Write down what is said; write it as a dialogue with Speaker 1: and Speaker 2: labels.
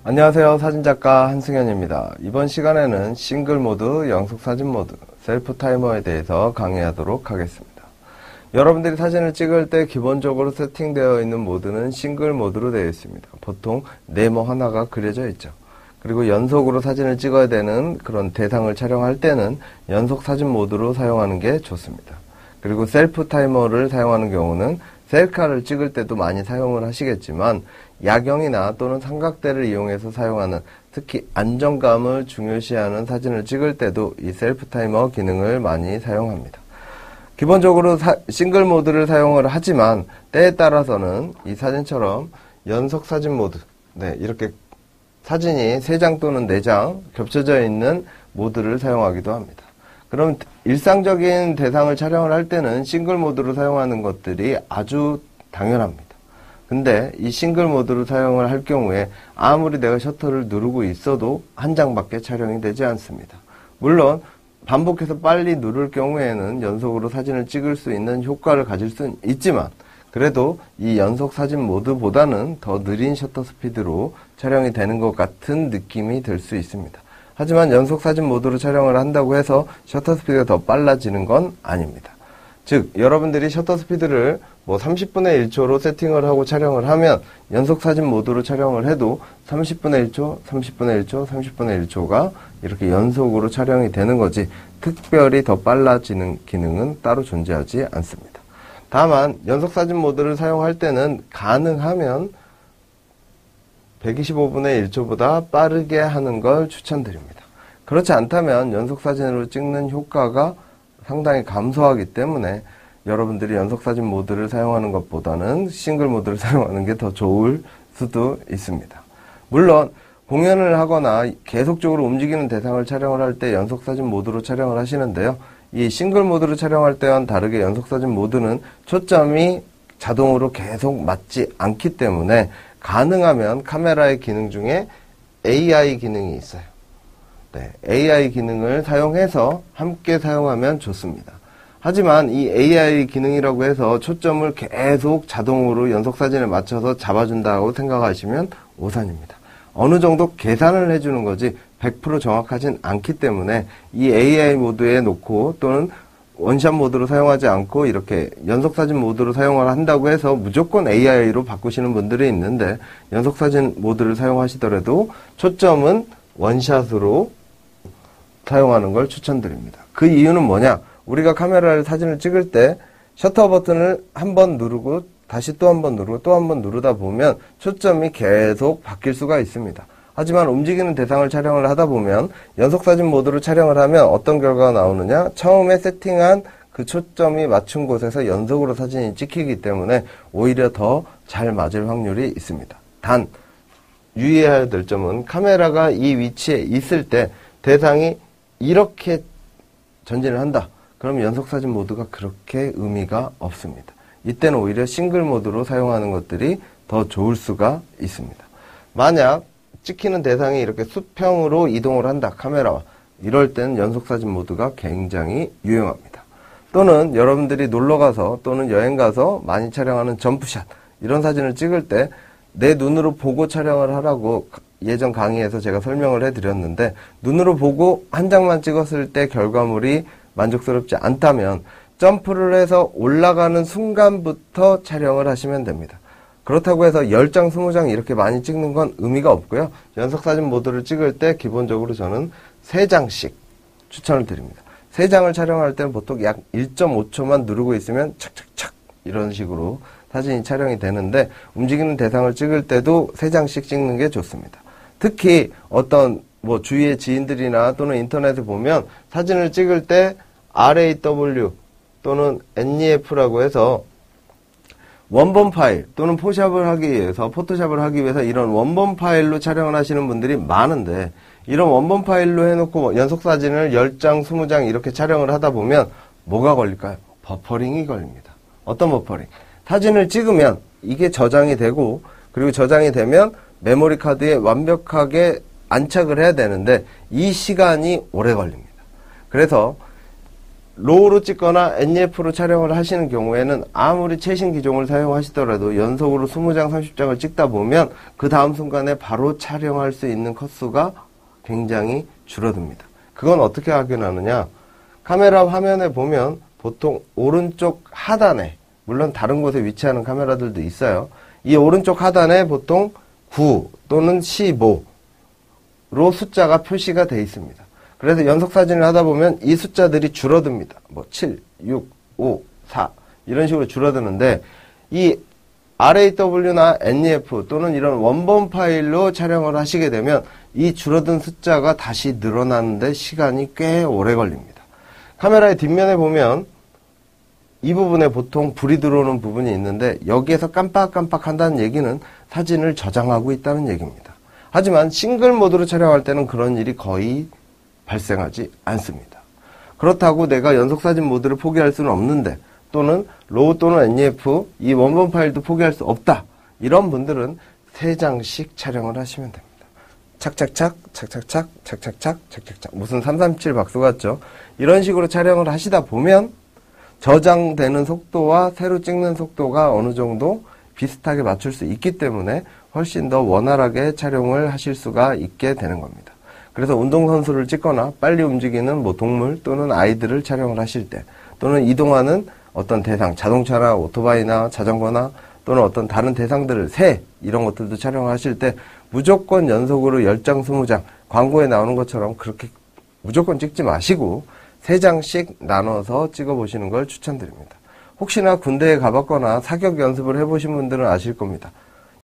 Speaker 1: 안녕하세요. 사진작가 한승현입니다. 이번 시간에는 싱글 모드, 연속 사진 모드, 셀프 타이머에 대해서 강의하도록 하겠습니다. 여러분들이 사진을 찍을 때 기본적으로 세팅되어 있는 모드는 싱글 모드로 되어 있습니다. 보통 네모 하나가 그려져 있죠. 그리고 연속으로 사진을 찍어야 되는 그런 대상을 촬영할 때는 연속 사진 모드로 사용하는 게 좋습니다. 그리고 셀프 타이머를 사용하는 경우는 셀카를 찍을 때도 많이 사용을 하시겠지만 야경이나 또는 삼각대를 이용해서 사용하는, 특히 안정감을 중요시하는 사진을 찍을 때도 이 셀프 타이머 기능을 많이 사용합니다. 기본적으로 싱글 모드를 사용을 하지만 때에 따라서는 이 사진처럼 연속 사진 모드, 이렇게 사진이 3장 또는 4장 겹쳐져 있는 모드를 사용하기도 합니다. 그럼 일상적인 대상을 촬영을 할 때는 싱글 모드로 사용하는 것들이 아주 당연합니다. 근데 이 싱글 모드로 사용을 할 경우에 아무리 내가 셔터를 누르고 있어도 한 장밖에 촬영이 되지 않습니다. 물론 반복해서 빨리 누를 경우에는 연속으로 사진을 찍을 수 있는 효과를 가질 수는 있지만 그래도 이 연속 사진 모드보다는 더 느린 셔터 스피드로 촬영이 되는 것 같은 느낌이 들 수 있습니다. 하지만 연속 사진 모드로 촬영을 한다고 해서 셔터 스피드가 더 빨라지는 건 아닙니다. 즉 여러분들이 셔터 스피드를 30분의 1초로 세팅을 하고 촬영을 하면 연속 사진 모드로 촬영을 해도 30분의 1초, 30분의 1초, 30분의 1초가 이렇게 연속으로 촬영이 되는 거지 특별히 더 빨라지는 기능은 따로 존재하지 않습니다. 다만 연속 사진 모드를 사용할 때는 가능하면 125분의 1초보다 빠르게 하는 걸 추천드립니다. 그렇지 않다면 연속 사진으로 찍는 효과가 상당히 감소하기 때문에 여러분들이 연속 사진 모드를 사용하는 것보다는 싱글 모드를 사용하는 게 더 좋을 수도 있습니다. 물론 공연을 하거나 계속적으로 움직이는 대상을 촬영을 할 때 연속 사진 모드로 촬영을 하시는데요. 이 싱글 모드로 촬영할 때와는 다르게 연속 사진 모드는 초점이 자동으로 계속 맞지 않기 때문에 가능하면 카메라의 기능 중에 AI 기능이 있어요. AI 기능을 사용해서 함께 사용하면 좋습니다. 하지만 이 AI 기능이라고 해서 초점을 계속 자동으로 연속 사진에 맞춰서 잡아준다고 생각하시면 오산입니다. 어느 정도 계산을 해주는 거지 100% 정확하진 않기 때문에 이 AI 모드에 놓고 또는 원샷 모드로 사용하지 않고 이렇게 연속 사진 모드로 사용을 한다고 해서 무조건 AI로 바꾸시는 분들이 있는데 연속 사진 모드를 사용하시더라도 초점은 원샷으로 사용하는 걸 추천드립니다. 그 이유는 뭐냐? 우리가 카메라를 사진을 찍을 때 셔터 버튼을 한 번 누르고 다시 또 한 번 누르고 또 한 번 누르다 보면 초점이 계속 바뀔 수가 있습니다. 하지만 움직이는 대상을 촬영을 하다 보면 연속 사진 모드로 촬영을 하면 어떤 결과가 나오느냐? 처음에 세팅한 그 초점이 맞춘 곳에서 연속으로 사진이 찍히기 때문에 오히려 더 잘 맞을 확률이 있습니다. 단 유의해야 될 점은 카메라가 이 위치에 있을 때 대상이 이렇게 전진을 한다. 그럼 연속 사진 모드가 그렇게 의미가 없습니다. 이때는 오히려 싱글 모드로 사용하는 것들이 더 좋을 수가 있습니다. 만약 찍히는 대상이 이렇게 수평으로 이동을 한다, 카메라와. 이럴 때는 연속사진 모드가 굉장히 유용합니다. 또는 여러분들이 놀러가서 또는 여행가서 많이 촬영하는 점프샷, 이런 사진을 찍을 때 내 눈으로 보고 촬영을 하라고 예전 강의에서 제가 설명을 해드렸는데 눈으로 보고 한 장만 찍었을 때 결과물이 만족스럽지 않다면 점프를 해서 올라가는 순간부터 촬영을 하시면 됩니다. 그렇다고 해서 10장, 20장 이렇게 많이 찍는 건 의미가 없고요. 연속사진 모드를 찍을 때 기본적으로 저는 3장씩 추천을 드립니다. 3장을 촬영할 때는 보통 약 1.5초만 누르고 있으면 착착착 이런 식으로 사진이 촬영이 되는데 움직이는 대상을 찍을 때도 3장씩 찍는 게 좋습니다. 특히 어떤 주위의 지인들이나 또는 인터넷에 보면 사진을 찍을 때 RAW 또는 NEF라고 해서 원본 파일 또는 포샵을 하기 위해서 포토샵을 하기 위해서 이런 원본 파일로 촬영을 하시는 분들이 많은데 이런 원본 파일로 해놓고 연속 사진을 10장, 20장 이렇게 촬영을 하다 보면 뭐가 걸릴까요? 버퍼링이 걸립니다. 어떤 버퍼링? 사진을 찍으면 이게 저장이 되고 그리고 저장이 되면 메모리 카드에 완벽하게 안착을 해야 되는데 이 시간이 오래 걸립니다. 그래서 로우로 찍거나 NEF로 촬영을 하시는 경우에는 아무리 최신 기종을 사용하시더라도 연속으로 20장, 30장을 찍다 보면 그 다음 순간에 바로 촬영할 수 있는 컷수가 굉장히 줄어듭니다. 그건 어떻게 확인하느냐? 카메라 화면에 보면 보통 오른쪽 하단에, 물론 다른 곳에 위치하는 카메라들도 있어요. 이 오른쪽 하단에 보통 9 또는 15로 숫자가 표시가 되어 있습니다. 그래서 연속 사진을 하다 보면 이 숫자들이 줄어듭니다. 뭐 7, 6, 5, 4 이런 식으로 줄어드는데 이 RAW나 NEF 또는 이런 원본 파일로 촬영을 하시게 되면 이 줄어든 숫자가 다시 늘어나는데 시간이 꽤 오래 걸립니다. 카메라의 뒷면에 보면 이 부분에 보통 불이 들어오는 부분이 있는데 여기에서 깜빡깜빡 한다는 얘기는 사진을 저장하고 있다는 얘기입니다. 하지만 싱글 모드로 촬영할 때는 그런 일이 거의 발생하지 않습니다. 그렇다고 내가 연속사진 모드를 포기할 수는 없는데 또는 로우 또는 NEF 이 원본 파일도 포기할 수 없다. 이런 분들은 3장씩 촬영을 하시면 됩니다. 착착착, 착착착, 착착착, 착착착. 무슨 337 박수 같죠? 이런 식으로 촬영을 하시다 보면 저장되는 속도와 새로 찍는 속도가 어느 정도 비슷하게 맞출 수 있기 때문에 훨씬 더 원활하게 촬영을 하실 수가 있게 되는 겁니다. 그래서 운동선수를 찍거나 빨리 움직이는 뭐 동물 또는 아이들을 촬영을 하실 때 또는 이동하는 어떤 대상, 자동차나 오토바이나 자전거나 또는 어떤 다른 대상들을 새 이런 것들도 촬영을 하실 때 무조건 연속으로 10장, 20장 광고에 나오는 것처럼 그렇게 무조건 찍지 마시고 3장씩 나눠서 찍어보시는 걸 추천드립니다. 혹시나 군대에 가봤거나 사격 연습을 해보신 분들은 아실 겁니다.